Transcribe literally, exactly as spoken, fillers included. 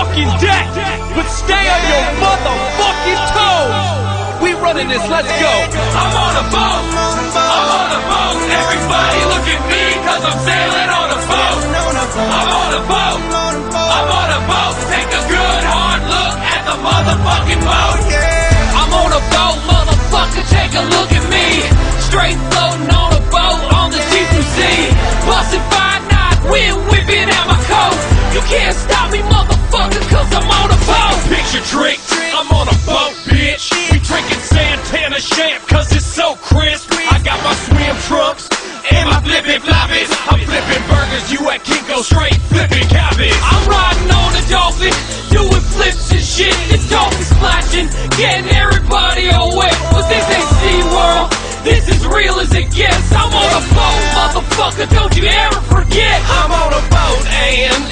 fucking deck, but stay on your motherfucking toes. We running this, let's go. I'm on a boat, I'm on a boat. Everybody look at me, cause I'm sailing on a boat. I'm on a boat, I'm on a boat. Take a good hard look at the motherfucking boat. I'm on a boat, motherfucker, take a look at me. Straight floating on a boat on the deep blue sea. Bustin' five knots, wind whipping out my coat. You can't stop me, motherfucker, cause I'm on a boat. Picture trick, I'm on a boat, bitch. We drinking Santana champ, cause it's so crisp. I got my swim trunks and my flippin' floppies. I'm flipping burgers, you at Kinko, straight flipping cabbage. I'm riding on a dolphin, doing flips and shit. It's dolphin splashing, getting everybody away. But this ain't SeaWorld, this is real as it gets. I'm on a boat, motherfucker, don't you ever forget. I'm on a boat and